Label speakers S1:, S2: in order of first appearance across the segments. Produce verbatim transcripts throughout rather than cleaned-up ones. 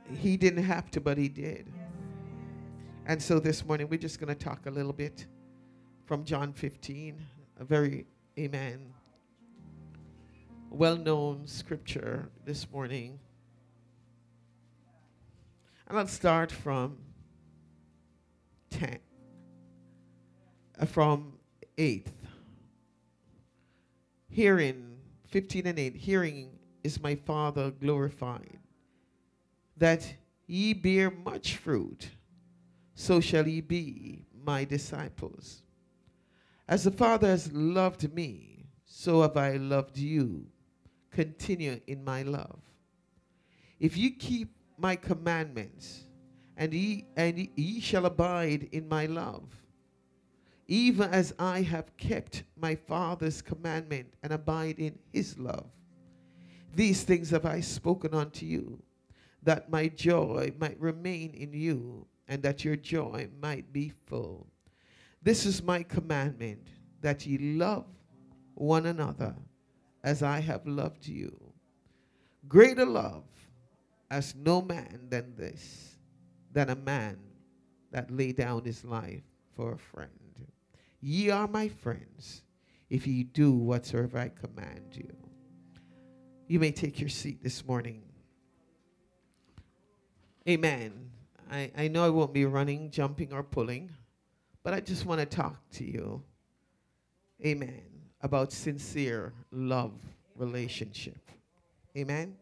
S1: He didn't have to, but he did. And so this morning, we're just going to talk a little bit from John fifteen, a very, amen, well-known scripture this morning. And I'll start from ten, uh, from eighth. Hearing, fifteen and eight, hearing is my Father glorified, that ye bear much fruit, so shall ye be my disciples. As the Father has loved me, so have I loved you. Continue in my love. If ye keep my commandments, and ye, and ye shall abide in my love, even as I have kept my Father's commandment and abide in his love. These things have I spoken unto you, that my joy might remain in you, and that your joy might be full. This is my commandment, that ye love one another as I have loved you. Greater love has no man than this, than a man that lay down his life for a friend. Ye are my friends, if ye do whatsoever I command you. You may take your seat this morning. Amen. I, I know I won't be running, jumping, or pulling, but I just want to talk to you, amen, about sincere love relationship. Amen.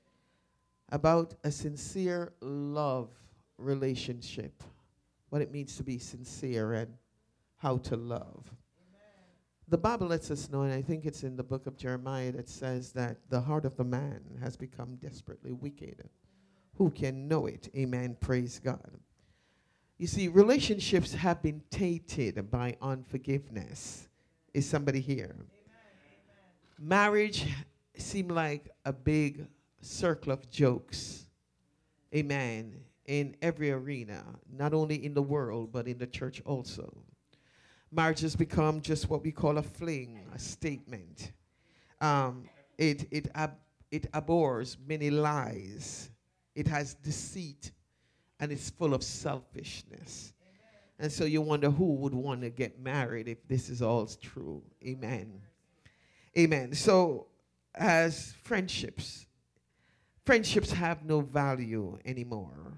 S1: About a sincere love relationship. What it means to be sincere and how to love. Amen. The Bible lets us know, and I think it's in the book of Jeremiah, that says that the heart of the man has become desperately wicked. Who can know it? Amen. Praise God. You see, relationships have been tainted by unforgiveness. Is somebody here? Amen. Marriage seemed like a big circle of jokes. Amen. In every arena, not only in the world, but in the church also. Marriage has become just what we call a fling, a statement. Um, it, it, ab it abhors many lies. It has deceit, and it's full of selfishness. Amen. And so you wonder who would want to get married if this is all true. Amen. Amen. So as friendships, friendships have no value anymore.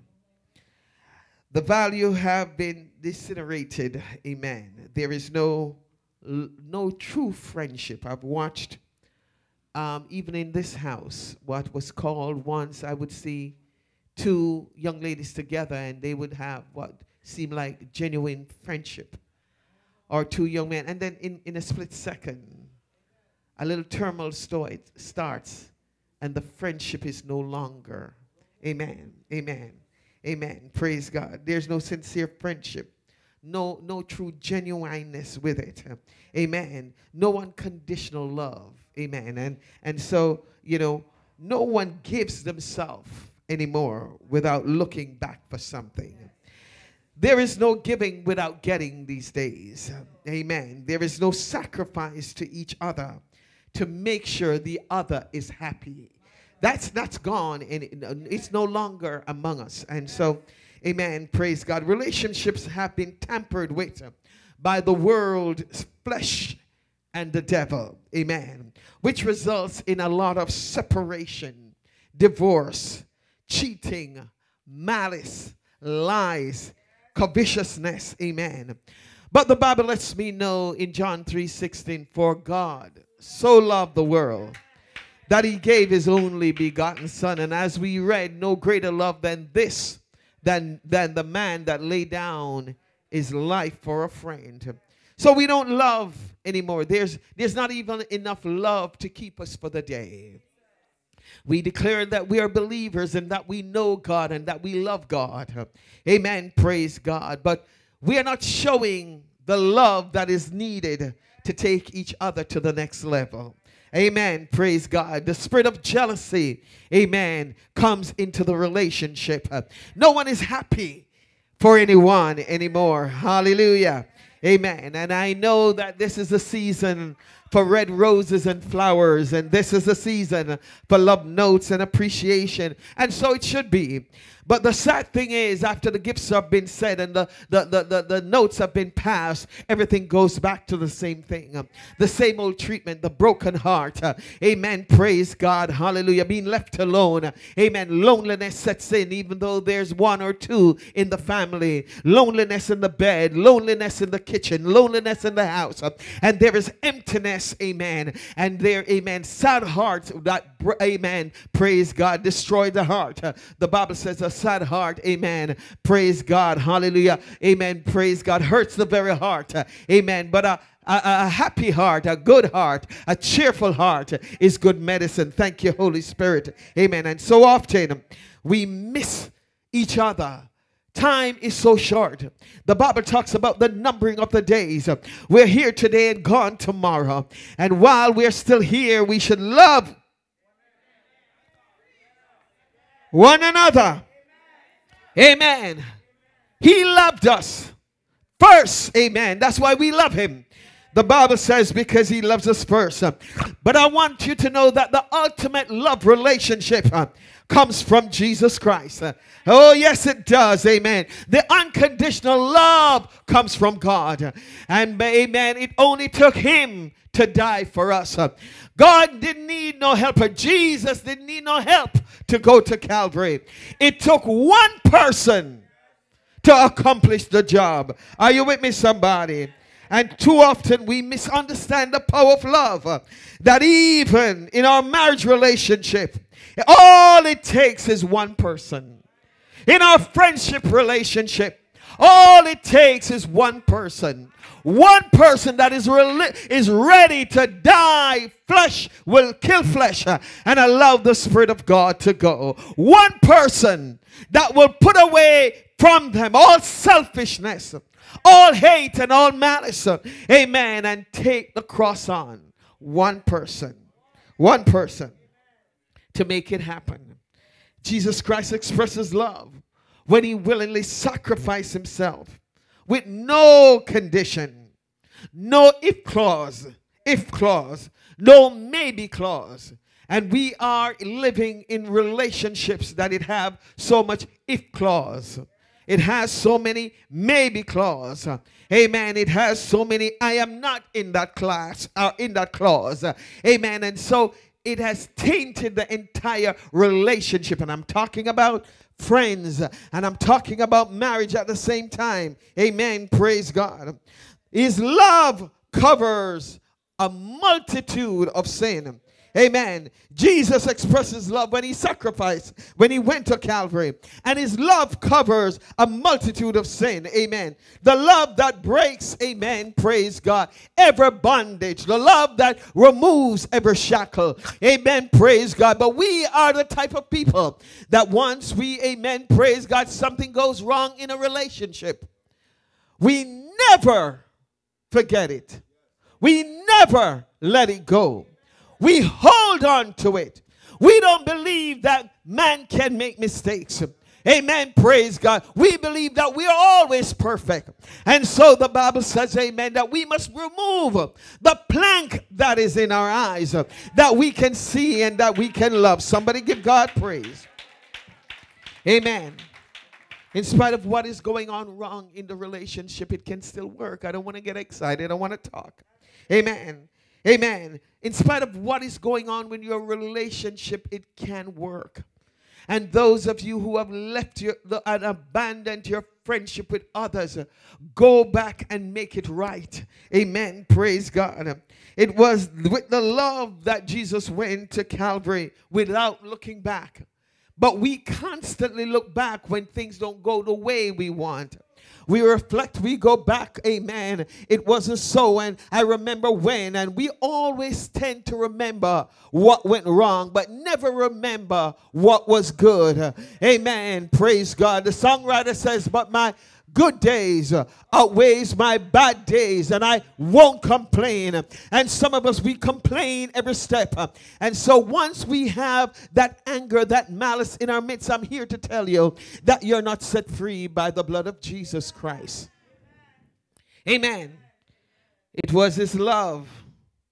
S1: The value have been disintegrated. Amen. There is no, no true friendship. I've watched, um, even in this house, what was called once, I would see two young ladies together, and they would have what seemed like genuine friendship. Or two young men. And then in, in a split second, a little turmoil starts, and the friendship is no longer. Amen. Amen. Amen. Praise God. There's no sincere friendship. No, no true genuineness with it. Amen. No unconditional love. Amen. And, and so, you know, no one gives themselves anymore without looking back for something. There is no giving without getting these days. Amen. There is no sacrifice to each other to make sure the other is happy. That's that's gone, and it's no longer among us. And so, amen, praise God. Relationships have been tampered with by the world's flesh and the devil. Amen. Which results in a lot of separation, divorce, cheating, malice, lies, covetousness. Amen. But the Bible lets me know in John three sixteen, for God so loved the world that he gave his only begotten son. And as we read, no greater love than this, than, than the man that laid down his life for a friend. So we don't love anymore. There's, there's not even enough love to keep us for the day. We declare that we are believers and that we know God and that we love God. Amen. Praise God. But we are not showing the love that is needed to take each other to the next level. Amen. Praise God. The spirit of jealousy, amen, comes into the relationship. No one is happy for anyone anymore. Hallelujah. Amen. And I know that this is a season, for red roses and flowers. And this is the season for love notes and appreciation. And so it should be. But the sad thing is, after the gifts have been said and the, the, the, the, the notes have been passed, everything goes back to the same thing. Um, the same old treatment, the broken heart. Uh, amen. Praise God. Hallelujah. Being left alone. Uh, amen. Loneliness sets in even though there's one or two in the family. Loneliness in the bed. Loneliness in the kitchen. Loneliness in the house. Uh, and there is emptiness. Amen. And there, amen, sad hearts that, amen, praise God, destroy the heart. Uh, the Bible says a sad heart, amen, praise God, hallelujah, amen, praise God, hurts the very heart, uh, amen, but a, a, a happy heart, a good heart, a cheerful heart is good medicine. Thank you, Holy Spirit, amen. And so often we miss each other. Time is so short. The Bible talks about the numbering of the days. We're here today and gone tomorrow, and while we're still here, we should love one another. Amen. He loved us first. Amen. That's why we love him. The Bible says because he loves us first. But I want you to know that the ultimate love relationship uh, comes from Jesus Christ. Uh, oh, yes, it does. Amen. The unconditional love comes from God. And amen, it only took him to die for us. Uh, God didn't need no helper. Jesus didn't need no help to go to Calvary. It took one person to accomplish the job. Are you with me, somebody? And too often we misunderstand the power of love. Uh, that even in our marriage relationship, all it takes is one person. In our friendship relationship, all it takes is one person. One person that is, is ready to die. Flesh will kill flesh uh, and allow the Spirit of God to go. One person that will put away from them all selfishness, all hate and all malice. Uh, amen. And take the cross on. One person. One person to make it happen. Jesus Christ expresses love when he willingly sacrificed himself with no condition, no if clause, if clause, no maybe clause. And we are living in relationships that it have so much if clause. It has so many maybe clause. Amen. It has so many I am not in that class or in that clause. Amen. And so it has tainted the entire relationship. And I'm talking about friends, and I'm talking about marriage at the same time. Amen. Praise God. His love covers a multitude of sin. Amen. Jesus expresses love when he sacrificed, when he went to Calvary. And his love covers a multitude of sin. Amen. The love that breaks, amen, praise God, every bondage. The love that removes every shackle. Amen, praise God. But we are the type of people that once we, amen, praise God, something goes wrong in a relationship, we never forget it. We never let it go. We hold on to it. We don't believe that man can make mistakes. Amen. Praise God. We believe that we are always perfect. And so the Bible says, amen, that we must remove the plank that is in our eyes, that we can see and that we can love. Somebody give God praise. Amen. In spite of what is going on wrong in the relationship, it can still work. I don't want to get excited. I want to talk. Amen. Amen. In spite of what is going on with your relationship, it can work. And those of you who have left your, the, and abandoned your friendship with others, go back and make it right. Amen. Praise God. It was with the love that Jesus went to Calvary without looking back. But we constantly look back when things don't go the way we want. We reflect, we go back, amen. It wasn't so, and I remember when, and we always tend to remember what went wrong, but never remember what was good. Amen. Praise God. The songwriter says, but my good days outweighs my bad days, and I won't complain. And some of us, we complain every step. And so once we have that anger, that malice in our midst, I'm here to tell you that you're not set free by the blood of Jesus Christ. Amen. It was his love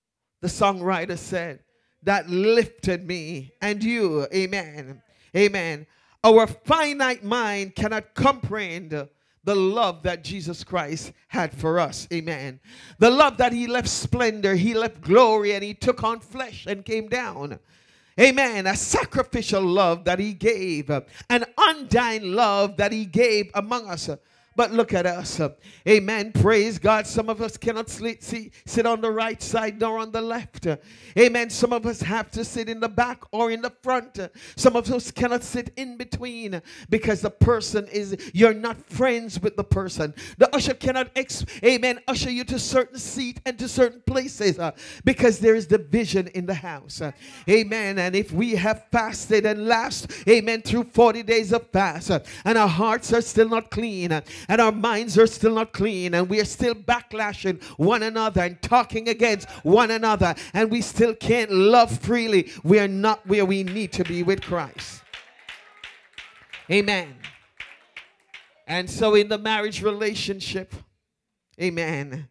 S1: the songwriter said, that lifted me and you. Amen. Amen. Our finite mind cannot comprehend the love that Jesus Christ had for us. Amen. The love that he left splendor, he left glory, and he took on flesh and came down. Amen. A sacrificial love that he gave, an undying love that he gave among us. But look at us. Amen. Praise God. Some of us cannot sleep, see, sit on the right side nor on the left. Amen. Some of us have to sit in the back or in the front. Some of us cannot sit in between because the person is, you're not friends with the person. The usher cannot, ex, amen, usher you to certain seat and to certain places uh, because there is division in the house. Uh, amen. And if we have fasted and last, amen, through forty days of fast uh, and our hearts are still not clean, uh, and our minds are still not clean, and we are still backlashing one another and talking against one another, and we still can't love freely, we are not where we need to be with Christ. Amen. And so in the marriage relationship, amen,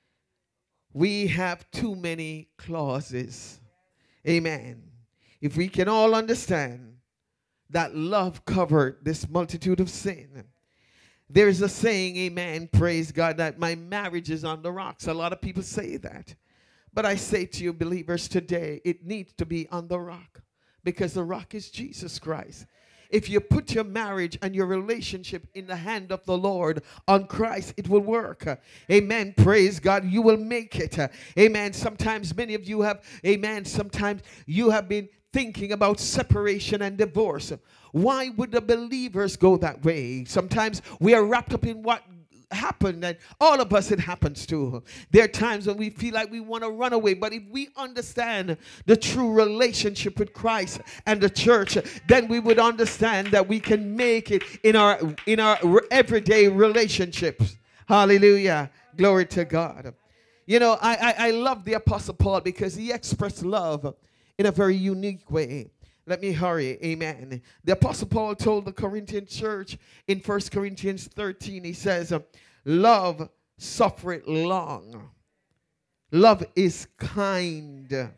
S1: we have too many clauses. Amen. If we can all understand that love covered this multitude of sin. There's a saying, amen, praise God, that my marriage is on the rocks. A lot of people say that. But I say to you, believers, today, it needs to be on the rock. Because the rock is Jesus Christ. If you put your marriage and your relationship in the hand of the Lord on Christ, it will work. Amen. Praise God. You will make it. Amen. Sometimes many of you have, amen, sometimes you have been thinking about separation and divorce. Why would the believers go that way? Sometimes we are wrapped up in what happened, and all of us it happens to. There are times when we feel like we want to run away, but if we understand the true relationship with Christ and the church, then we would understand that we can make it in our in our everyday relationships. Hallelujah. Glory to God. You know, I, I, I love the Apostle Paul because he expressed love in a very unique way. Let me hurry. Amen. The Apostle Paul told the Corinthian church in First Corinthians thirteen, he says, love suffereth long. Love is kind.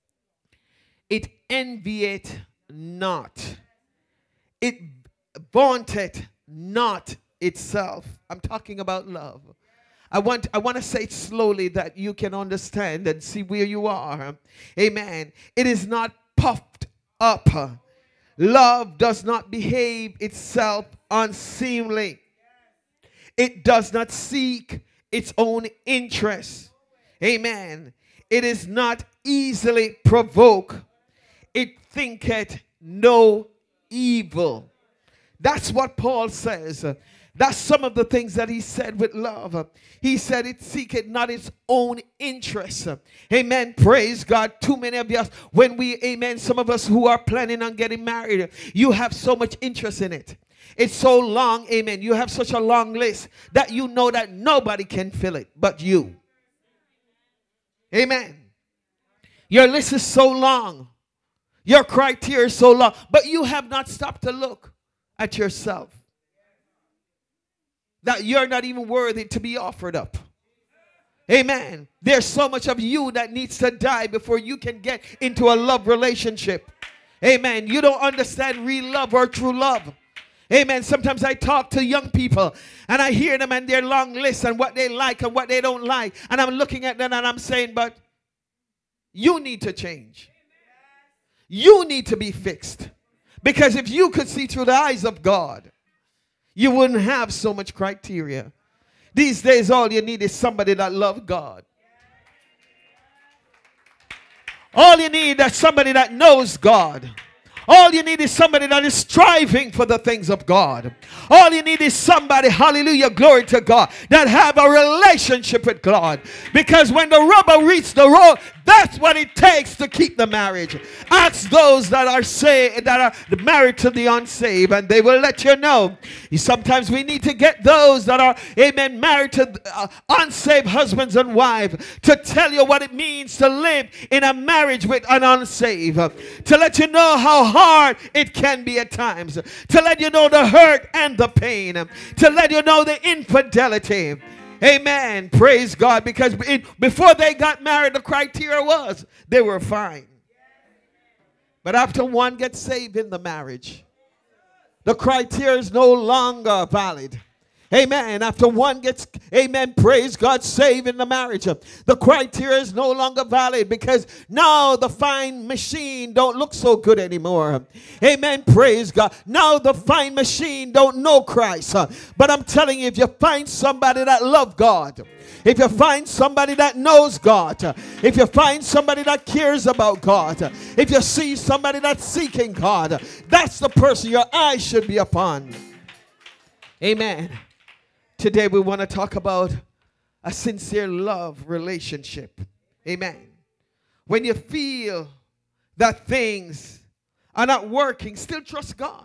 S1: It envieth not. It vaunteth not itself. I'm talking about love. I want, I want to say it slowly that you can understand and see where you are. Amen. It is not puffed up. Love does not behave itself unseemly. It does not seek its own interest. Amen. It is not easily provoked. It thinketh no evil. That's what Paul says. That's some of the things that he said with love. He said it seeketh not its own interest. Amen. Praise God. Too many of us, when we, amen, some of us who are planning on getting married, you have so much interest in it. It's so long, amen. You have such a long list that you know that nobody can fill it but you. Amen. Your list is so long. Your criteria is so long. But you have not stopped to look at yourself. That you're not even worthy to be offered up. Amen. There's so much of you that needs to die before you can get into a love relationship. Amen. You don't understand real love or true love. Amen. Sometimes I talk to young people and I hear them and their long list and what they like and what they don't like. And I'm looking at them and I'm saying, but you need to change. You need to be fixed. Because if you could see through the eyes of God, you wouldn't have so much criteria. These days, all you need is somebody that loves God. All you need is somebody that knows God. All you need is somebody that is striving for the things of God. All you need is somebody, hallelujah, glory to God, that have a relationship with God. Because when the rubber meets the road, that's what it takes to keep the marriage. Ask those that are saved, that are married to the unsaved, and they will let you know. Sometimes we need to get those that are, amen, married to uh, unsaved husbands and wives to tell you what it means to live in a marriage with an unsaved. To let you know how hard it can be at times. To let you know the hurt and the pain. To let you know the infidelity. Amen. Praise God. Because it, before they got married, the criteria was they were fine. But after one gets saved in the marriage, the criteria is no longer valid. Amen. After one gets, amen, praise God, saved in the marriage, the criteria is no longer valid because now the fine machine don't look so good anymore. Amen. Praise God. Now the fine machine don't know Christ. But I'm telling you, if you find somebody that loves God, if you find somebody that knows God, if you find somebody that cares about God, if you see somebody that's seeking God, that's the person your eyes should be upon. Amen. Today we want to talk about a sincere love relationship. Amen. When you feel that things are not working, still trust God.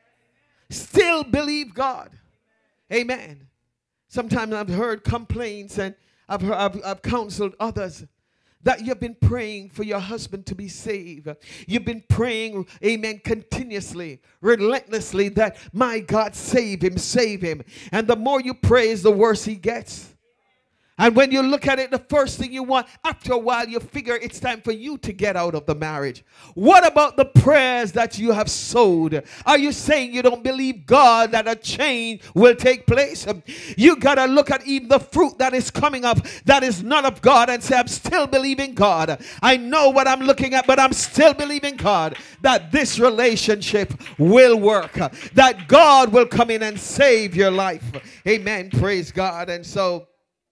S1: Still believe God. Amen. Sometimes I've heard complaints and I've, heard, I've, I've counseled others that you've been praying for your husband to be saved. You've been praying, amen, continuously, relentlessly that, my God, save him, save him. And the more you praise, the worse he gets. And when you look at it, the first thing you want, after a while, you figure it's time for you to get out of the marriage. What about the prayers that you have sowed? Are you saying you don't believe God that a change will take place? You got to look at even the fruit that is coming up that is not of God and say, I'm still believing God. I know what I'm looking at, but I'm still believing God that this relationship will work, that God will come in and save your life. Amen. Praise God. And so,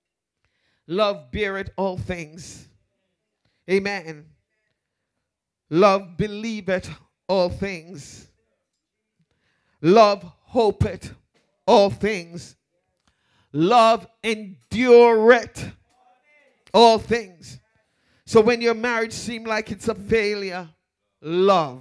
S1: love beareth all things. Amen. Love believeth all things. Love hopeth all things. Love endureth all things. So when your marriage seems like it's a failure, love.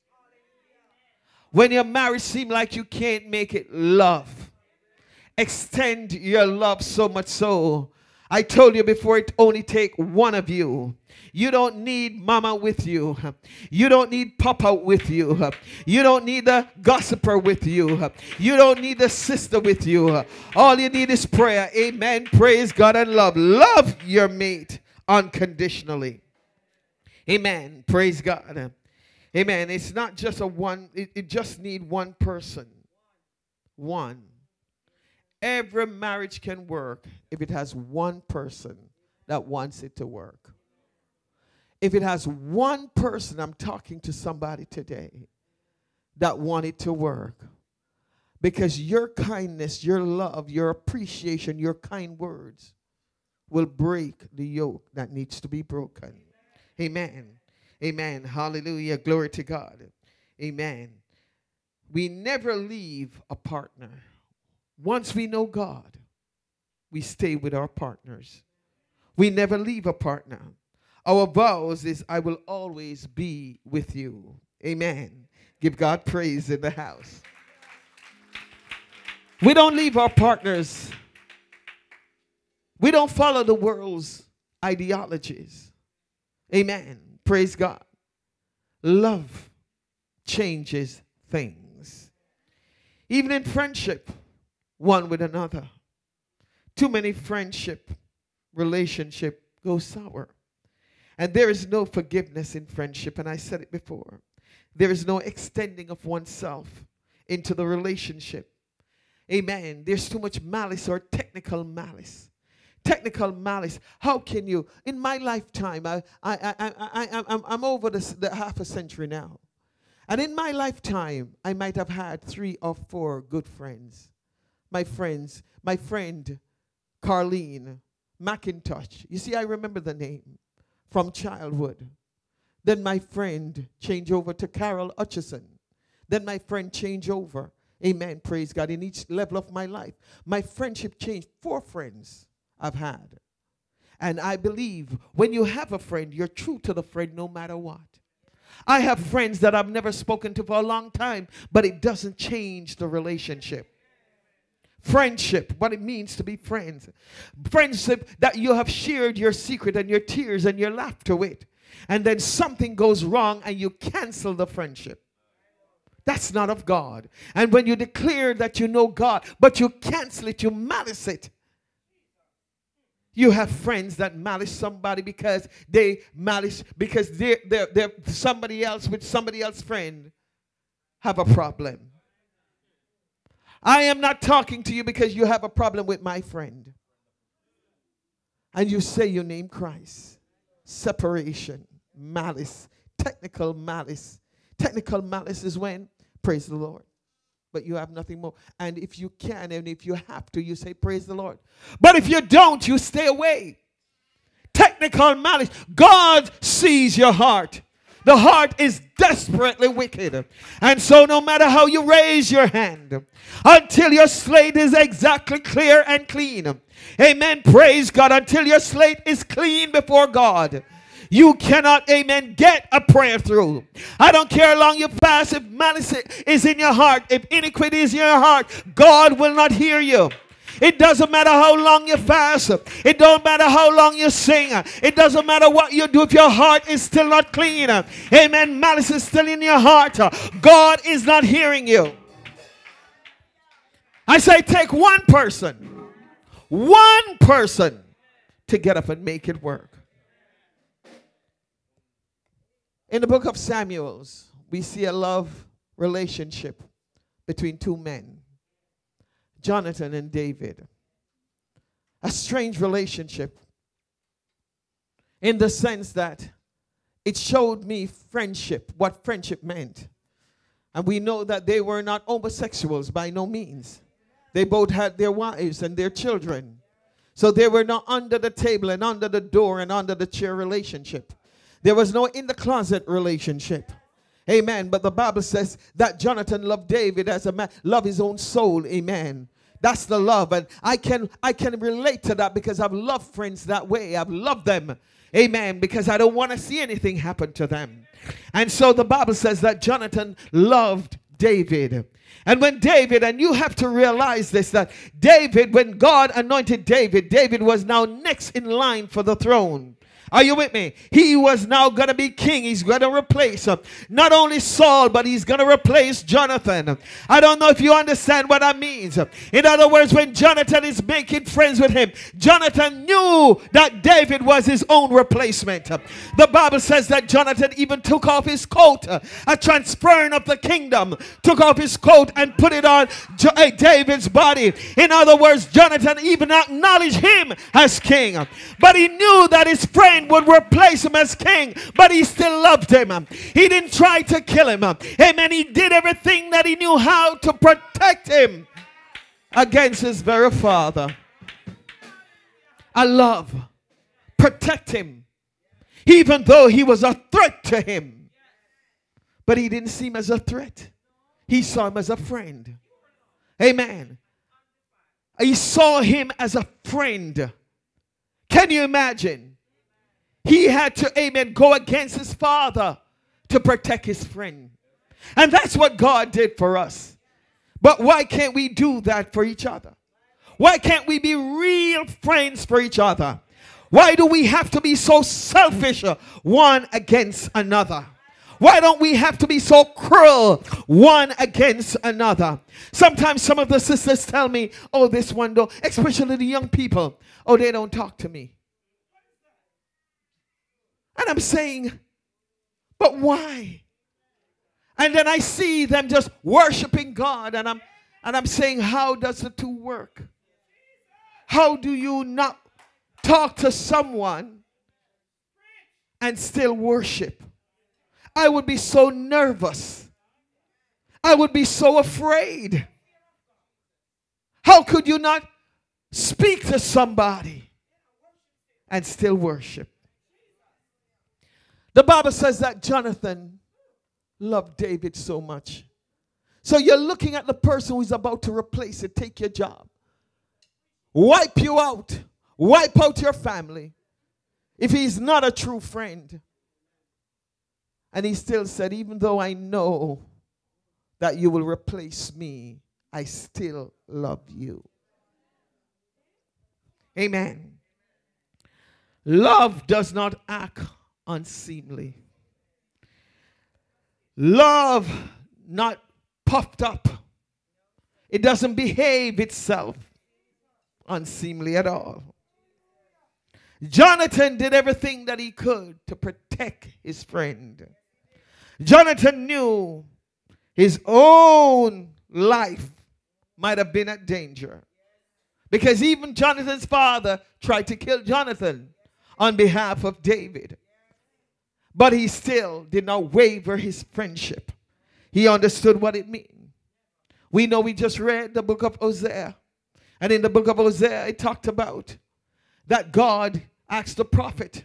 S1: When your marriage seems like you can't make it, love. Extend your love so much so. I told you before, it only take one of you. You don't need mama with you. You don't need papa with you. You don't need the gossiper with you. You don't need the sister with you. All you need is prayer. Amen. Praise God and love. Love your mate unconditionally. Amen. Praise God. Amen. It's not just a one. It, it just need one person. One. Every marriage can work if it has one person that wants it to work. If it has one person, I'm talking to somebody today, that want it to work. Because your kindness, your love, your appreciation, your kind words will break the yoke that needs to be broken. Amen. Amen. Hallelujah. Glory to God. Amen. We never leave a partner. Once we know God, we stay with our partners. We never leave a partner. Our vows is, I will always be with you. Amen. Give God praise in the house. We don't leave our partners. We don't follow the world's ideologies. Amen. Praise God. Love changes things. Even in friendship, one with another. Too many friendship, relationship go sour. And there is no forgiveness in friendship. And I said it before. There is no extending of oneself into the relationship. Amen. There's too much malice or technical malice. Technical malice. How can you? In my lifetime, I, I, I, I, I, I'm, I'm over the, the half a century now. And in my lifetime, I might have had three or four good friends. My friends, my friend, Carlene McIntosh. You see, I remember the name from childhood. Then my friend changed over to Carol Hutchison. Then my friend changed over. Amen, praise God. In each level of my life, my friendship changed. Four friends I've had. And I believe when you have a friend, you're true to the friend no matter what. I have friends that I've never spoken to for a long time, but it doesn't change the relationship. Friendship, what it means to be friends. Friendship that you have shared your secret and your tears and your laughter with. And then something goes wrong and you cancel the friendship. That's not of God. And when you declare that you know God, but you cancel it, you malice it, You have friends that malice somebody because they malice, because they're, they're, they're somebody else with somebody else's friend have a problem. I am not talking to you because you have a problem with my friend. And you say you name Christ. Separation, malice, technical malice. Technical malice is when, praise the Lord. But you have nothing more. And if you can and if you have to, you say, praise the Lord. But if you don't, you stay away. Technical malice. God sees your heart. The heart is desperately wicked. And so no matter how you raise your hand, until your slate is exactly clear and clean. Amen. Praise God. Until your slate is clean before God, you cannot, amen, get a prayer through. I don't care how long you fast. If malice is in your heart, if iniquity is in your heart, God will not hear you. It doesn't matter how long you fast. It don't matter how long you sing. It doesn't matter what you do if your heart is still not clean. Amen. Malice is still in your heart. God is not hearing you. I say take one person. One person to get up and make it work. In the book of Samuel, we see a love relationship between two men, Jonathan and David. A strange relationship in the sense that it showed me friendship, what friendship meant. And we know that they were not homosexuals by no means. They both had their wives and their children. So they were not under the table and under the door and under the chair relationship. There was no in the closet relationship. Amen. But the Bible says that Jonathan loved David as a man, loved his own soul. Amen. That's the love. And I can, I can relate to that because I've loved friends that way. I've loved them. Amen. Because I don't want to see anything happen to them. And so the Bible says that Jonathan loved David. And when David, and you have to realize this, that David, when God anointed David, David was now next in line for the throne. Are you with me? He was now going to be king. He's going to replace uh, not only Saul, but he's going to replace Jonathan. I don't know if you understand what that means. In other words, when Jonathan is making friends with him, Jonathan knew that David was his own replacement. The Bible says that Jonathan even took off his coat, uh, a transferring of the kingdom, took off his coat and put it on jo uh, David's body. In other words, Jonathan even acknowledged him as king. But he knew that his friend would replace him as king, but he still loved him. He didn't try to kill him. Amen. He did everything that he knew how to protect him against his very father. I love, protect him, even though he was a threat to him. But he didn't see him as a threat. He saw him as a friend. Amen. He saw him as a friend. Can you imagine? He had to, amen, go against his father to protect his friend. And that's what God did for us. But why can't we do that for each other? Why can't we be real friends for each other? Why do we have to be so selfish uh, one against another? Why don't we have to be so cruel one against another? Sometimes some of the sisters tell me, oh, this one don't, especially the young people, oh, they don't talk to me. And I'm saying, but why? And then I see them just worshiping God, and I'm and I'm saying, how does the two work? How do you not talk to someone and still worship? I would be so nervous. I would be so afraid. How could you not speak to somebody and still worship? The Bible says that Jonathan loved David so much. So you're looking at the person who's about to replace it, take your job, wipe you out, wipe out your family, if he's not a true friend. And he still said, even though I know that you will replace me, I still love you. Amen. Love does not act unseemly. Love not puffed up. It doesn't behave itself unseemly at all. Jonathan did everything that he could to protect his friend. Jonathan knew his own life might have been at danger. Because even Jonathan's father tried to kill Jonathan on behalf of David. But he still did not waver his friendship. He understood what it meant. We know we just read the book of Hosea. And in the book of Hosea, it talked about that God asked the prophet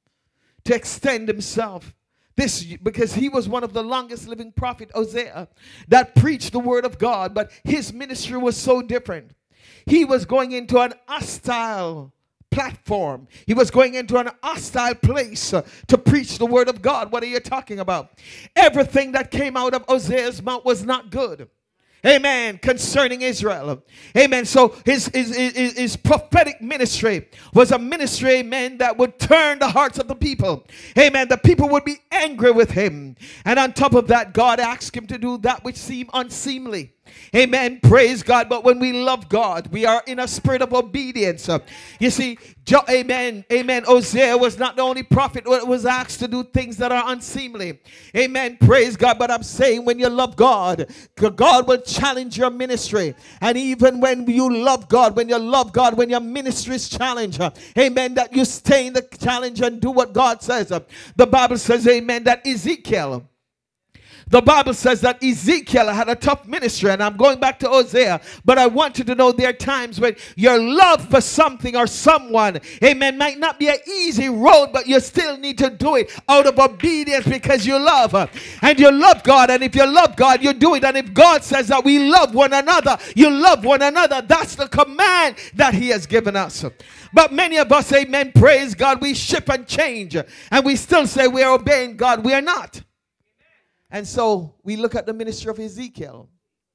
S1: to extend himself. This, because he was one of the longest living prophet, Hosea, that preached the word of God. But his ministry was so different. He was going into an hostile platform. He was going into an hostile place uh, to preach the word of God. What are you talking about? Everything that came out of Hosea's mouth was not good. Amen. Concerning Israel. Amen. So his, his, his, his prophetic ministry was a ministry, amen, that would turn the hearts of the people. Amen. The people would be angry with him. And on top of that, God asked him to do that which seemed unseemly. Amen. Praise God. But when we love God, we are in a spirit of obedience. Uh, you see, jo- amen. Amen. Hosea was not the only prophet who was asked to do things that are unseemly. Amen. Praise God. But I'm saying when you love God, God will challenge your ministry. And even when you love God, when you love God, when your ministry is challenged, uh, amen, that you stay in the challenge and do what God says. Uh, the Bible says, amen, that Ezekiel, The Bible says that Ezekiel had a tough ministry, and I'm going back to Hosea, but I want you to know there are times when your love for something or someone, amen, might not be an easy road, but you still need to do it out of obedience because you love her. And you love God, and if you love God, you do it. And if God says that we love one another, you love one another. That's the command that he has given us. But many of us, amen, praise God, we shift and change, and we still say we are obeying God. We are not. And so we look at the ministry of Ezekiel.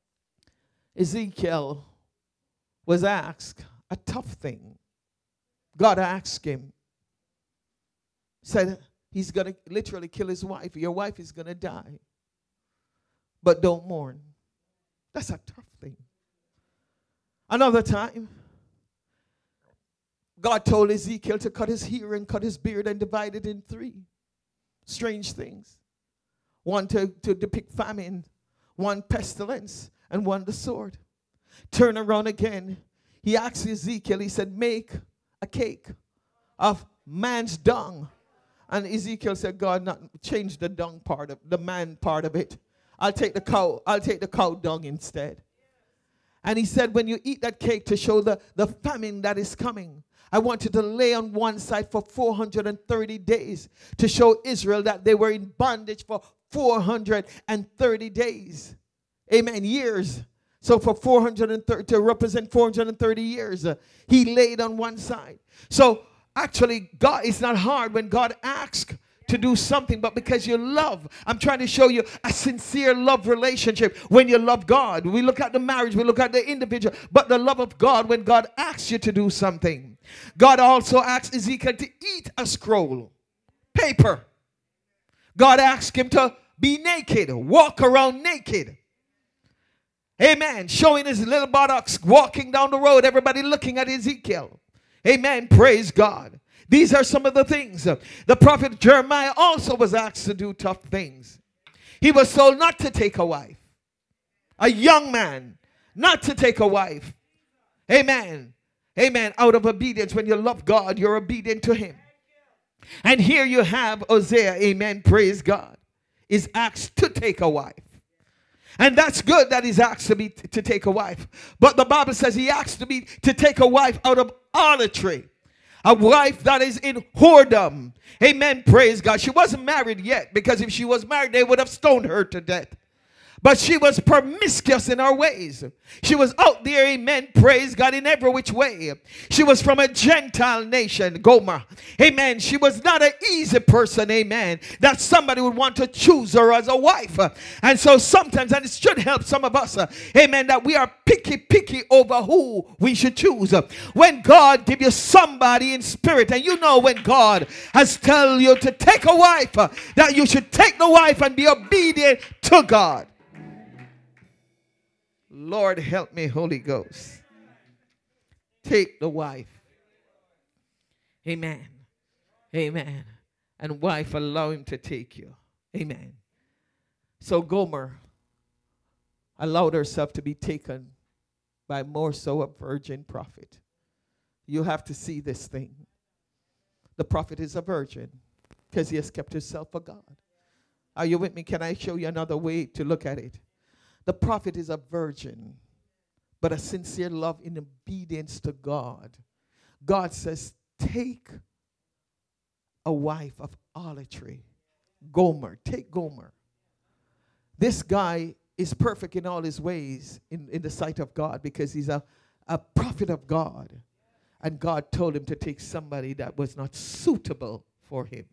S1: Ezekiel was asked a tough thing. God asked him, said he's going to literally kill his wife. Your wife is going to die. But don't mourn. That's a tough thing. Another time, God told Ezekiel to cut his hair and cut his beard and divide it in three. Strange things. One to, to depict famine, one pestilence, and one the sword. Turn around again. He asked Ezekiel, he said, make a cake of man's dung. And Ezekiel said, God, not change the dung part of the man part of it. I'll take the cow, I'll take the cow dung instead. And he said, when you eat that cake to show the, the famine that is coming, I want you to lay on one side for four hundred thirty days to show Israel that they were in bondage for four hundred thirty days. Amen. Years. So for four hundred thirty, to represent four hundred thirty years, uh, he laid on one side. So actually, God, it's not hard when God asks to do something, but because you love, I'm trying to show you a sincere love relationship when you love God. We look at the marriage, we look at the individual, but the love of God when God asks you to do something. God also asked Ezekiel to eat a scroll, paper. God asked him to be naked, walk around naked. Amen. Showing his little buttocks, walking down the road, everybody looking at Ezekiel. Amen. Praise God. These are some of the things. The prophet Jeremiah also was asked to do tough things. He was told not to take a wife. A young man, not to take a wife. Amen. Amen. Out of obedience. When you love God, you're obedient to him. And here you have Hosea, amen, praise God, is asked to take a wife. And that's good that he's asked to be to take a wife. But the Bible says he asked to be to take a wife out of harlotry. A wife that is in whoredom. Amen, praise God. She wasn't married yet, because if she was married, they would have stoned her to death. But she was promiscuous in her ways. She was out there, amen, praise God, in every which way. She was from a Gentile nation, Gomer. Amen. She was not an easy person, amen, that somebody would want to choose her as a wife. And so sometimes, and it should help some of us, amen, that we are picky, picky over who we should choose. When God gives you somebody in spirit, and you know when God has told you to take a wife, that you should take the wife and be obedient to God. Lord, help me, Holy Ghost. Take the wife. Amen. Amen. And wife, allow him to take you. Amen. So Gomer allowed herself to be taken by more so a virgin prophet. You have to see this thing. The prophet is a virgin because he has kept himself a God. Are you with me? Can I show you another way to look at it? The prophet is a virgin, but a sincere love in obedience to God. God says, take a wife of harlotry. Gomer. Take Gomer. This guy is perfect in all his ways in, in the sight of God because he's a, a prophet of God. And God told him to take somebody that was not suitable for him.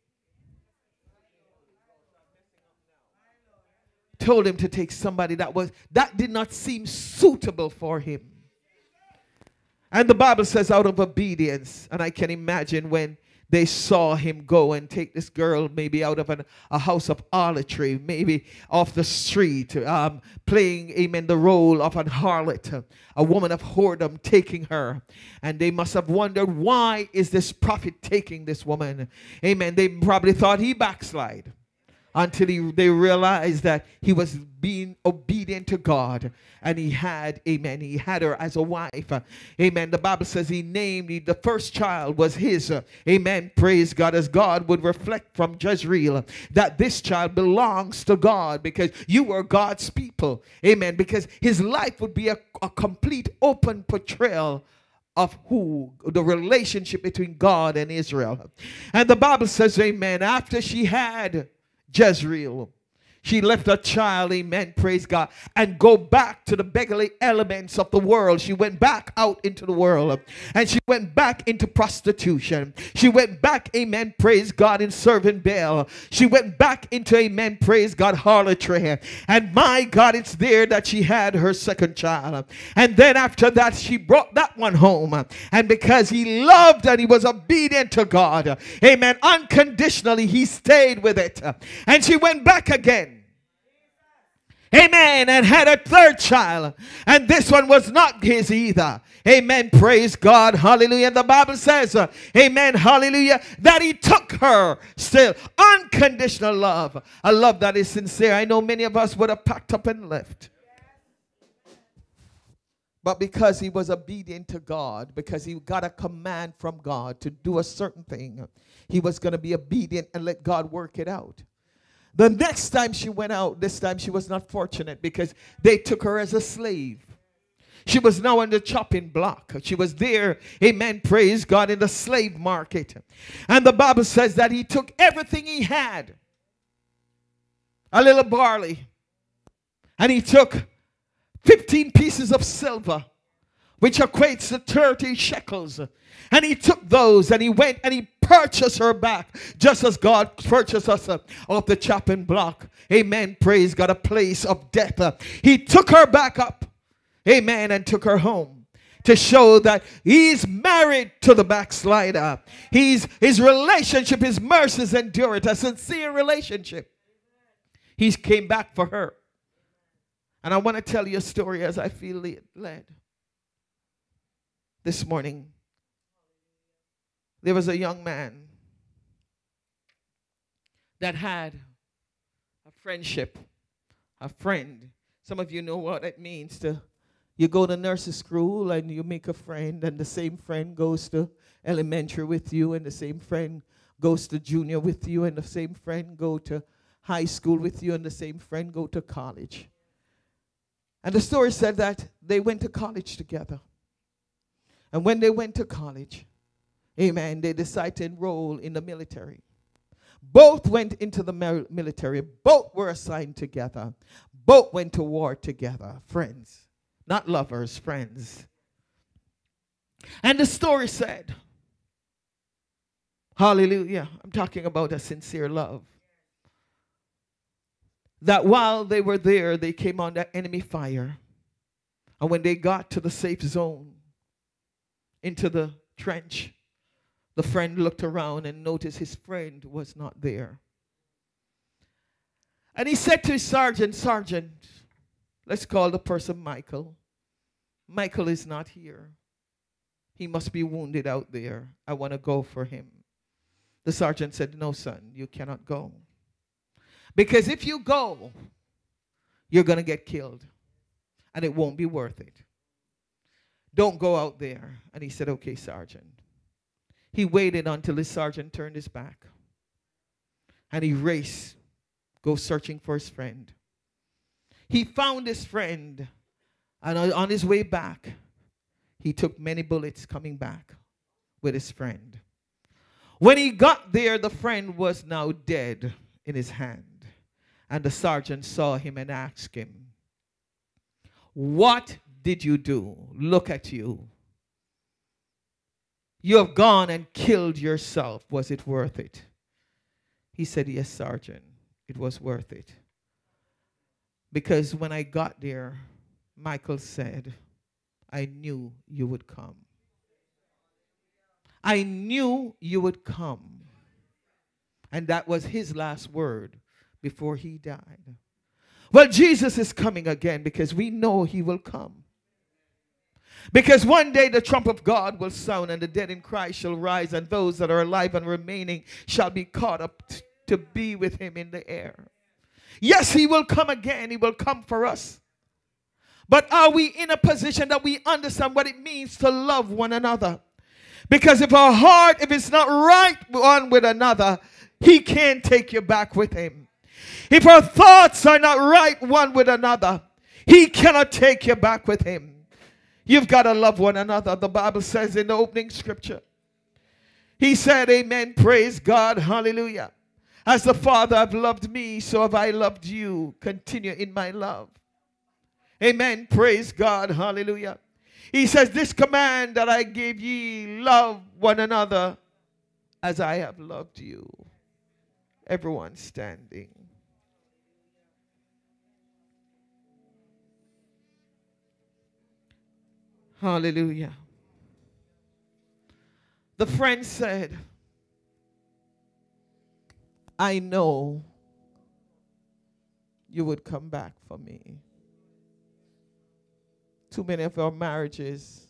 S1: Told him to take somebody that was that did not seem suitable for him. And the Bible says out of obedience, and I can imagine when they saw him go and take this girl maybe out of an, a house of harlotry, maybe off the street, um, playing, amen, the role of an harlot, a woman of whoredom, taking her. And they must have wondered, why is this prophet taking this woman? Amen. They probably thought he backslid. Until he, they realized that he was being obedient to God. And he had, amen, he had her as a wife. Uh, amen. The Bible says he named, he, the first child was his. Uh, amen. Praise God. As God would reflect from Jezreel uh, that this child belongs to God because you were God's people. Amen. Because his life would be a, a complete open portrayal of who, the relationship between God and Israel. And the Bible says, amen, after she had Jezreel, she left her child, amen, praise God, and go back to the beggarly elements of the world. She went back out into the world, and she went back into prostitution. She went back, amen, praise God, in serving Baal. She went back into, amen, praise God, harlotry. And my God, it's there that she had her second child. And then after that, she brought that one home. And because he loved and he was obedient to God, amen, unconditionally, he stayed with it. And she went back again. Amen. And had a third child. And this one was not his either. Amen. Praise God. Hallelujah. And the Bible says, uh, amen. Hallelujah. That he took her still. Unconditional love. A love that is sincere. I know many of us would have packed up and left. But because he was obedient to God, because he got a command from God to do a certain thing, he was going to be obedient and let God work it out. The next time she went out, this time she was not fortunate because they took her as a slave. She was now on the chopping block. She was there, amen, praise God, in the slave market. And the Bible says that he took everything he had, a little barley, and he took fifteen pieces of silver, which equates to thirty shekels. And he took those and he went and he purchased her back, just as God purchased us uh, off the chopping block. Amen. Praise God, a place of death. Uh, he took her back up. Amen. And took her home to show that he's married to the backslider. He's, his relationship, his mercies endure it, a sincere relationship. He came back for her. And I want to tell you a story as I feel led. This morning, there was a young man that had a friendship, a friend. Some of you know what it means to, you go to nursery school and you make a friend, and the same friend goes to elementary with you, and the same friend goes to junior with you, and the same friend go to high school with you, and the same friend go to college. And the story said that they went to college together. And when they went to college, amen, they decided to enroll in the military. Both went into the military. Both were assigned together. Both went to war together. Friends. Not lovers, friends. And the story said, hallelujah, I'm talking about a sincere love, that while they were there, they came under enemy fire. And when they got to the safe zone, into the trench, the friend looked around and noticed his friend was not there. And he said to his sergeant, Sergeant, let's call the person Michael. Michael is not here. He must be wounded out there. I want to go for him. The sergeant said, no, son, you cannot go. Because if you go, you're going to get killed. And it won't be worth it. Don't go out there. And he said, okay, sergeant. He waited until the sergeant turned his back. And he raced, go searching for his friend. He found his friend. And on his way back, he took many bullets coming back with his friend. When he got there, the friend was now dead in his hand. And the sergeant saw him and asked him, what did you do? Look at you. You have gone and killed yourself. Was it worth it? He said, yes, sergeant, it was worth it. Because when I got there, Michael said, I knew you would come. I knew you would come. And that was his last word before he died. Well, Jesus is coming again because we know he will come. Because one day the trump of God will sound and the dead in Christ shall rise and those that are alive and remaining shall be caught up t- to be with him in the air. Yes, he will come again. He will come for us. But are we in a position that we understand what it means to love one another? Because if our heart, if it's not right one with another, he can't take you back with him. If our thoughts are not right one with another, he cannot take you back with him. You've got to love one another. The Bible says in the opening scripture, he said, amen, praise God, hallelujah. As the Father have loved me, so have I loved you. Continue in my love. Amen, praise God, hallelujah. He says, this command that I gave ye, love one another as I have loved you. Everyone standing. Hallelujah. The friend said, I know you would come back for me. Too many of our marriages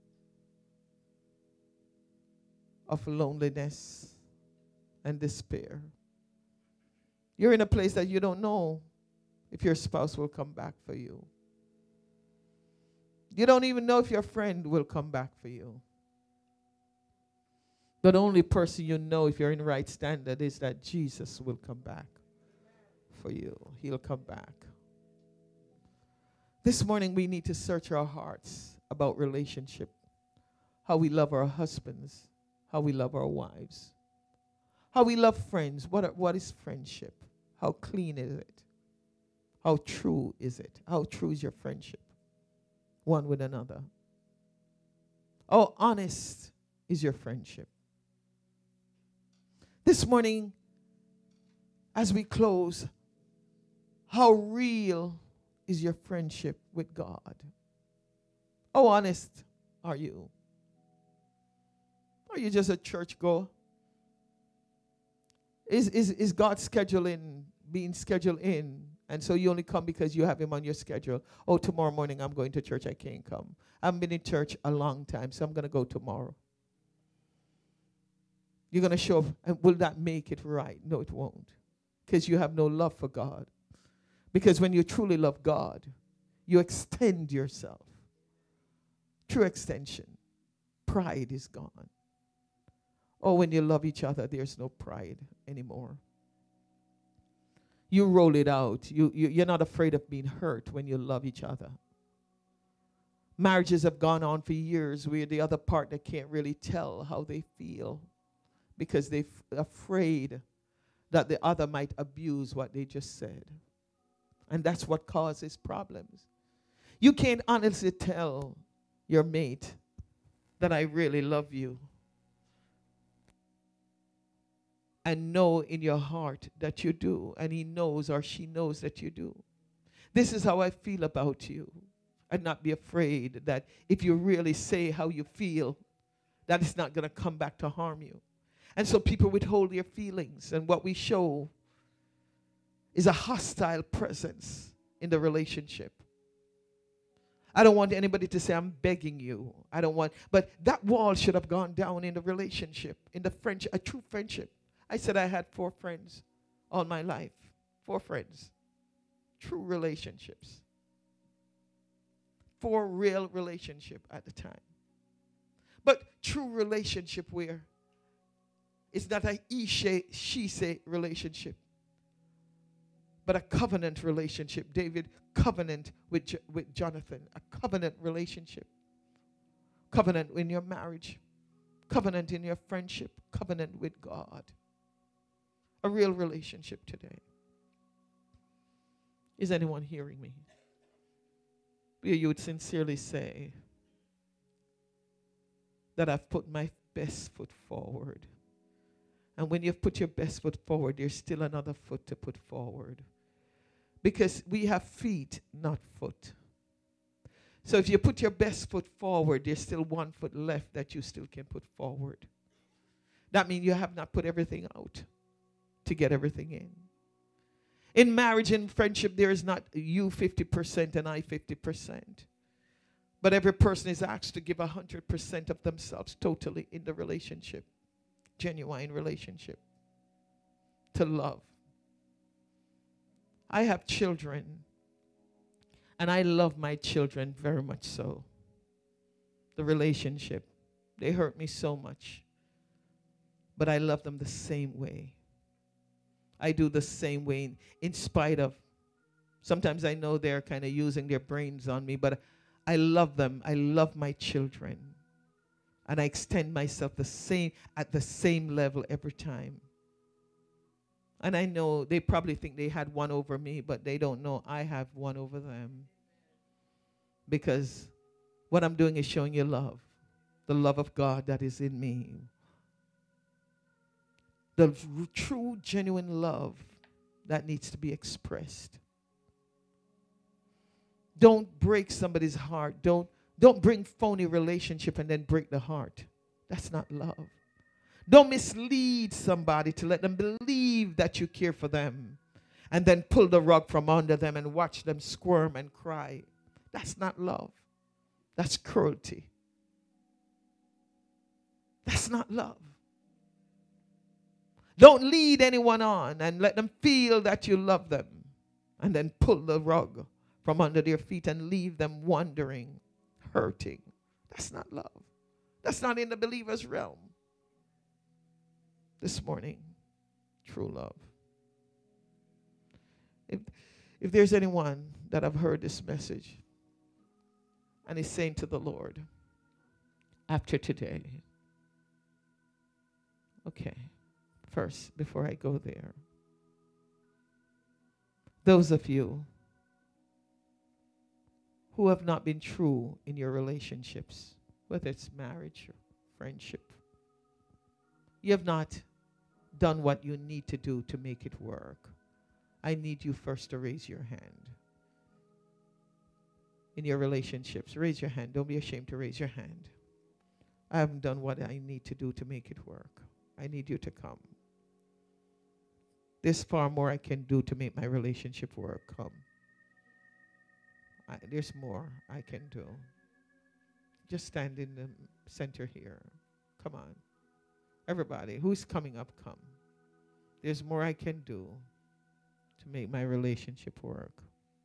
S1: of loneliness and despair. You're in a place that you don't know if your spouse will come back for you. You don't even know if your friend will come back for you. The only person you know if you're in right standard is that Jesus will come back for you. He'll come back. This morning we need to search our hearts about relationship. How we love our husbands. How we love our wives. How we love friends. What, are, what is friendship? How clean is it? How true is it? How true is your friendship? One with another. How honest is your friendship? This morning, as we close, how real is your friendship with God? How honest are you? Are you just a church goer? Is, is, is God scheduling, being scheduled in? And so you only come because you have him on your schedule. Oh, tomorrow morning I'm going to church. I can't come. I haven't been in church a long time, so I'm going to go tomorrow. You're going to show up, and will that make it right? No, it won't. Because you have no love for God. Because when you truly love God, you extend yourself. True extension. Pride is gone. Oh, when you love each other, there's no pride anymore. You roll it out. You, you, you're not afraid of being hurt when you love each other. Marriages have gone on for years where the other partner can't really tell how they feel because they're f- afraid that the other might abuse what they just said. And that's what causes problems. You can't honestly tell your mate that I really love you and know in your heart that you do, and he knows or she knows that you do. This is how I feel about you. And not be afraid that if you really say how you feel, that it's not going to come back to harm you. And so people withhold their feelings, and what we show is a hostile presence in the relationship. I don't want anybody to say I'm begging you. I don't want, but that wall should have gone down in the relationship, in the friendship, a true friendship. I said I had four friends all my life. Four friends. True relationships. Four real relationship at the time. But true relationship where it's not a he-say, she-say relationship, but a covenant relationship. David covenant with, J- with Jonathan. A covenant relationship. Covenant in your marriage. Covenant in your friendship. Covenant with God. A real relationship today. Is anyone hearing me? Where you would sincerely say that I've put my best foot forward. And when you've put your best foot forward, there's still another foot to put forward. Because we have feet, not foot. So if you put your best foot forward, there's still one foot left that you still can put forward. That means you have not put everything out to get everything in. In marriage and friendship, there is not you fifty percent and I fifty percent. But every person is asked to give one hundred percent of themselves totally in the relationship. Genuine relationship. To love. I have children. And I love my children very much so. The relationship. They hurt me so much. But I love them the same way. I do the same way in, in spite of. Sometimes I know they're kind of using their brains on me, but I love them. I love my children. And I extend myself the same at the same level every time. And I know they probably think they had one over me, but they don't know I have one over them. Because what I'm doing is showing you love. The love of God that is in me. The r- true, genuine love that needs to be expressed. Don't break somebody's heart. Don't, don't bring phony relationship and then break the heart. That's not love. Don't mislead somebody to let them believe that you care for them and then pull the rug from under them and watch them squirm and cry. That's not love. That's cruelty. That's not love. Don't lead anyone on and let them feel that you love them and then pull the rug from under their feet and leave them wandering, hurting. That's not love. That's not in the believer's realm. This morning, true love. If, if there's anyone that I've heard this message and is saying to the Lord, after today, okay, first, before I go there, those of you who have not been true in your relationships, whether it's marriage or friendship, you have not done what you need to do to make it work. I need you first to raise your hand. In your relationships, raise your hand. Don't be ashamed to raise your hand. I haven't done what I need to do to make it work. I need you to come. There's far more I can do to make my relationship work. Come. I, there's more I can do. Just stand in the center here. Come on. Everybody who's coming up, come. There's more I can do to make my relationship work.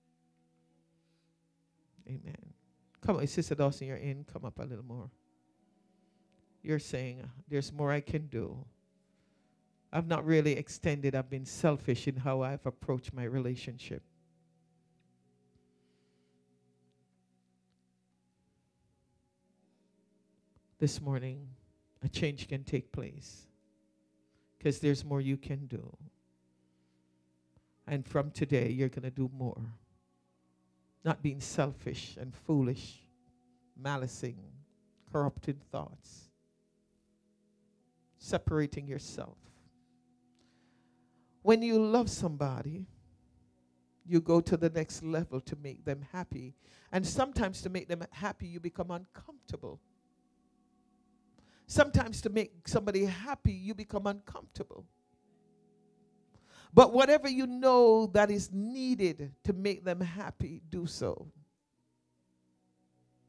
S1: Amen. Come on, Sister Dawson, you're in. Come up a little more. You're saying, there's more I can do. I've not really extended. I've been selfish in how I've approached my relationship. This morning, a change can take place because there's more you can do. And from today, you're going to do more. Not being selfish and foolish, malicing, corrupted thoughts. Separating yourself. When you love somebody, you go to the next level to make them happy. And sometimes to make them happy, you become uncomfortable. Sometimes to make somebody happy, you become uncomfortable. But whatever you know that is needed to make them happy, do so.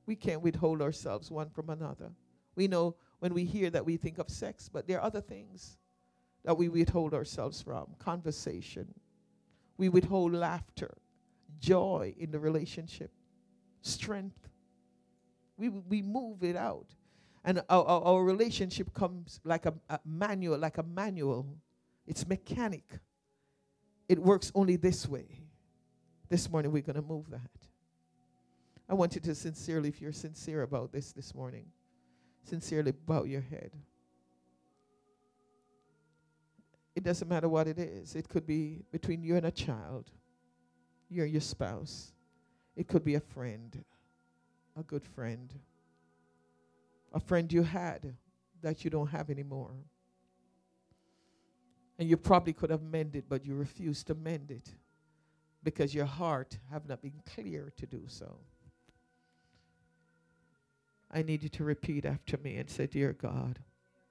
S1: We can't withhold ourselves one from another. We know when we hear that we think of sex, but there are other things that we withhold ourselves from. Conversation. We withhold laughter, joy in the relationship, strength. We, we move it out. And our, our, our relationship comes like a, a manual, like a manual. It's mechanic. It works only this way. This morning we're going to move that. I want you to sincerely, if you're sincere about this this morning, sincerely bow your head. It doesn't matter what it is. It could be between you and a child. You and your spouse. It could be a friend, a good friend. A friend you had that you don't have anymore. And you probably could have mended, but you refused to mend it because your heart have not been clear to do so. I need you to repeat after me and say, dear God,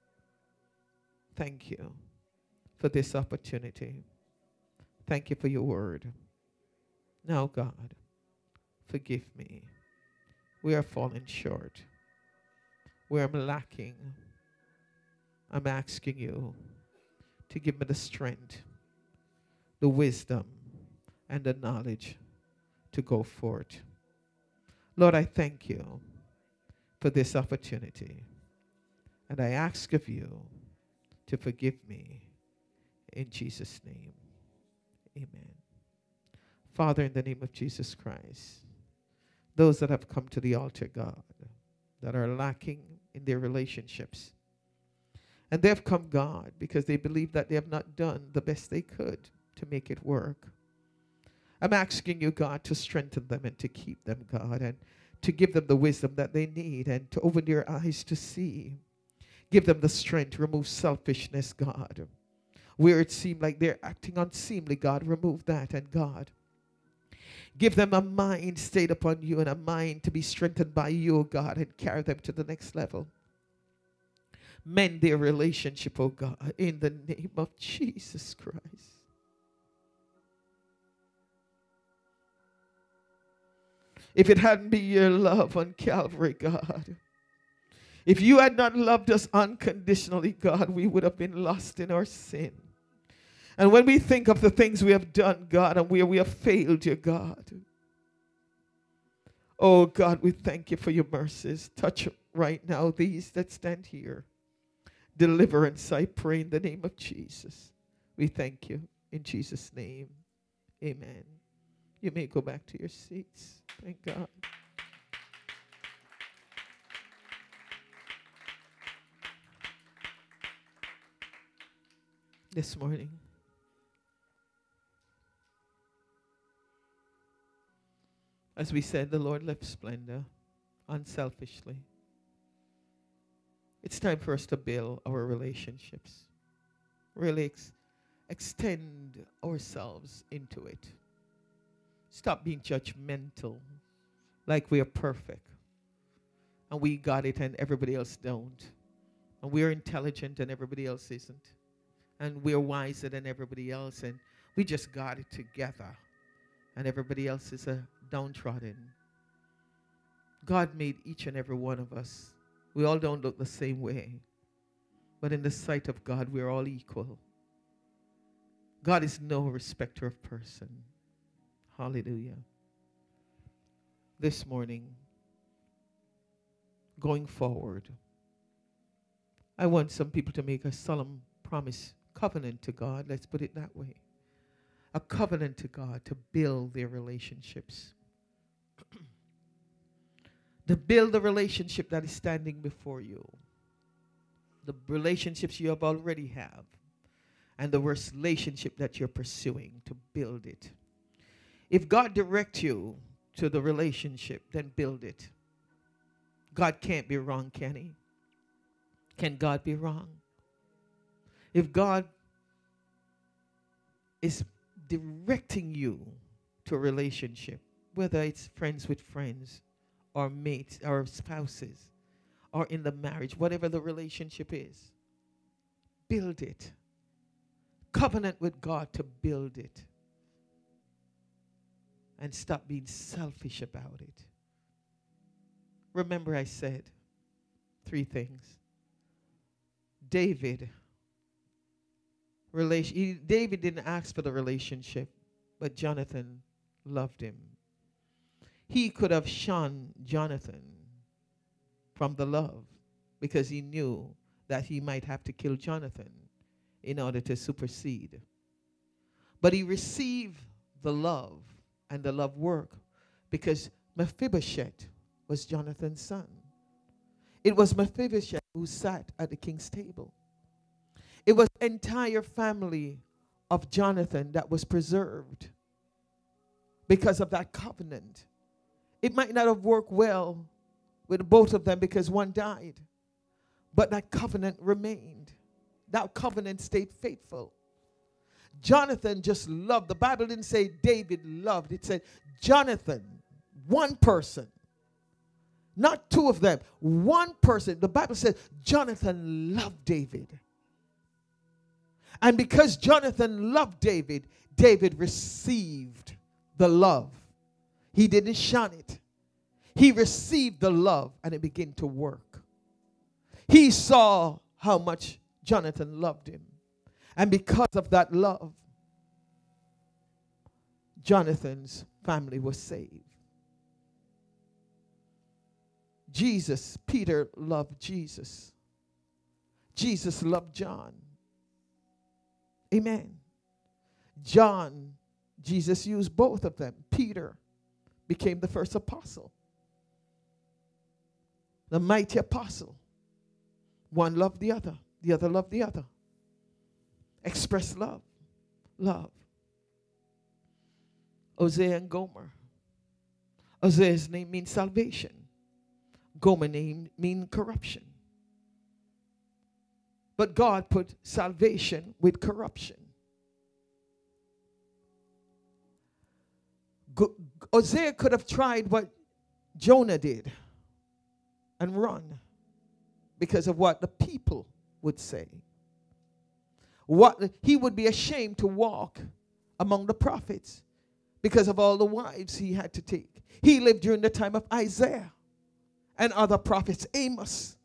S1: thank you for this opportunity. Thank you for your word. Now, God, forgive me. We are falling short. Where I'm lacking, I'm asking you to give me the strength, the wisdom, and the knowledge to go forth. Lord, I thank you for this opportunity. And I ask of you to forgive me in Jesus' name. Amen. Father, in the name of Jesus Christ, those that have come to the altar, God, that are lacking in their relationships, and they've come, God, because they believe that they have not done the best they could to make it work. I'm asking you, God, to strengthen them and to keep them, God, and to give them the wisdom that they need and to open their eyes to see. Give them the strength to remove selfishness, God. Where it seemed like they're acting unseemly, God, remove that. And God, give them a mind stayed upon you and a mind to be strengthened by you, God, and carry them to the next level. Mend their relationship, oh God, in the name of Jesus Christ. If it hadn't been your love on Calvary, God, if you had not loved us unconditionally, God, we would have been lost in our sin. And when we think of the things we have done, God, and where we have failed you, God, oh God, we thank you for your mercies. Touch right now these that stand here. Deliverance, I pray in the name of Jesus. We thank you in Jesus' name. Amen. You may go back to your seats. Thank God. This morning, as we said, the Lord left splendor unselfishly. It's time for us to build our relationships. Really ex- extend ourselves into it. Stop being judgmental like we are perfect. And we got it and everybody else don't. And we're intelligent and everybody else isn't. And we're wiser than everybody else. And we just got it together. And everybody else is a downtrodden. God made each and every one of us. We all don't look the same way. But in the sight of God, we're all equal. God is no respecter of person. Hallelujah. This morning, going forward, I want some people to make a solemn promise, covenant to God. Let's put it that way. A covenant to God to build their relationships. To build the relationship that is standing before you. The relationships you have already have. And the relationship that you're pursuing, to build it. If God directs you to the relationship, then build it. God can't be wrong, can he? Can God be wrong? If God is directing you to a relationship, whether it's friends with friends, or mates, or spouses, or in the marriage, whatever the relationship is, build it. Covenant with God to build it. And stop being selfish about it. Remember I said three things. David, relation, he, David didn't ask for the relationship, but Jonathan loved him. He could have shunned Jonathan from the love because he knew that he might have to kill Jonathan in order to supersede. But he received the love and the love work because Mephibosheth was Jonathan's son. It was Mephibosheth who sat at the king's table. It was the entire family of Jonathan that was preserved because of that covenant. It might not have worked well with both of them because one died, but that covenant remained. That covenant stayed faithful. Jonathan just loved. The Bible didn't say David loved. It said Jonathan, one person. Not two of them. One person. The Bible says Jonathan loved David. And because Jonathan loved David, David received the love. He didn't shun it. He received the love and it began to work. He saw how much Jonathan loved him. And because of that love, Jonathan's family was saved. Jesus, Peter loved Jesus. Jesus loved John. Amen. John, Jesus used both of them. Peter became the first apostle. The mighty apostle. One loved the other. The other loved the other. Express love. Love. Hosea and Gomer. Hosea's name means salvation. Gomer's name means corruption. But God put salvation with corruption. Go- Hosea could have tried what Jonah did and run because of what the people would say. What he would be ashamed to walk among the prophets because of all the wives he had to take. He lived during the time of Isaiah and other prophets, Amos.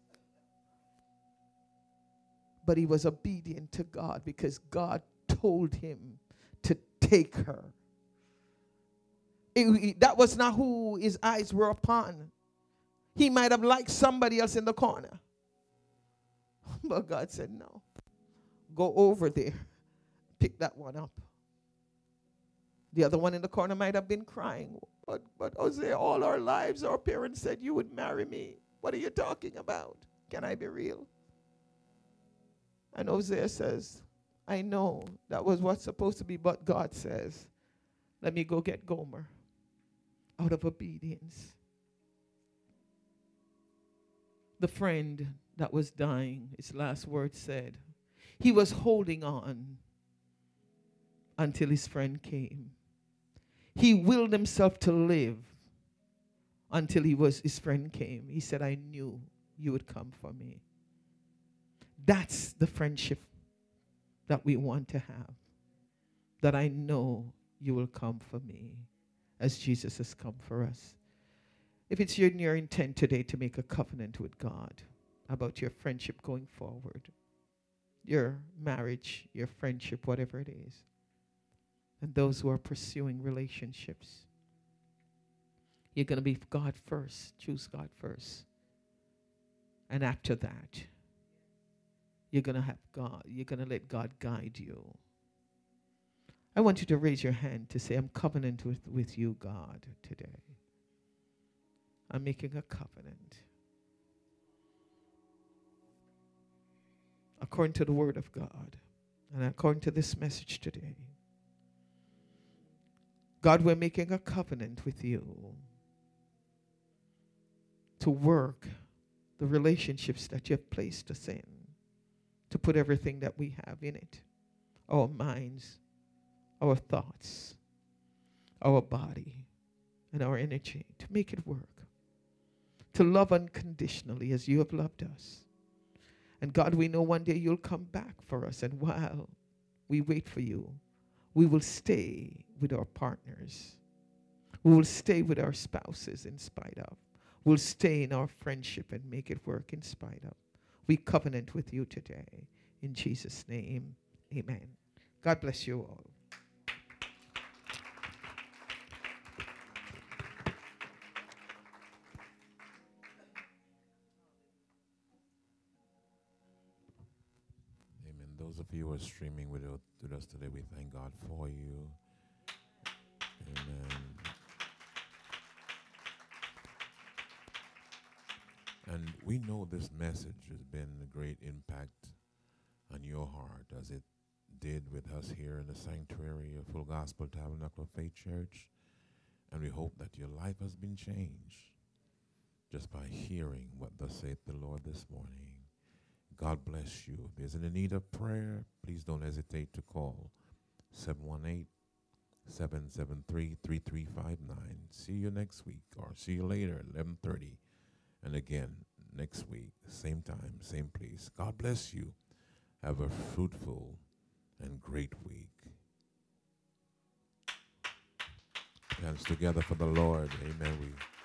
S1: But he was obedient to God because God told him to take her. It, it, that was not who his eyes were upon. He might have liked somebody else in the corner. But God said, no. Go over there. Pick that one up. The other one in the corner might have been crying. But, but Hosea, all our lives, our parents said you would marry me. What are you talking about? Can I be real? And Hosea says, I know that was what's supposed to be, but God says, let me go get Gomer out of obedience. The friend that was dying, his last word said, he was holding on until his friend came. He willed himself to live until he was his friend came. He said, I knew you would come for me. That's the friendship that we want to have. That I know you will come for me as Jesus has come for us. If it's your, your intent today to make a covenant with God about your friendship going forward, your marriage, your friendship, whatever it is, and those who are pursuing relationships, you're going to be God first. Choose God first. And after that, you're going to have God. You're going to let God guide you. I want you to raise your hand to say, I'm covenant with, with you, God, today. I'm making a covenant. According to the word of God. And according to this message today. God, we're making a covenant with you to work the relationships that you have placed us in, to put everything that we have in it, our minds, our thoughts, our body, and our energy, to make it work, to love unconditionally as you have loved us. And God, we know one day you'll come back for us, and while we wait for you, we will stay with our partners. We will stay with our spouses in spite of. will stay in our friendship and make it work in spite of. We covenant with you today. In Jesus' name, amen. God bless you all.
S2: Amen. Those of you who are streaming with, with us today, we thank God for you. Amen. And we know this message has been a great impact on your heart as it did with us here in the sanctuary of Full Gospel Tabernacle of Faith Church. And we hope that your life has been changed just by hearing what thus saith the Lord this morning. God bless you. If there's any need of prayer, please don't hesitate to call seven one eight, seven seven three, three three five nine. See you next week, or see you later at eleven thirty. And again, next week, same time, same place. God bless you. Have a fruitful and great week. Hands together for the Lord. Amen. We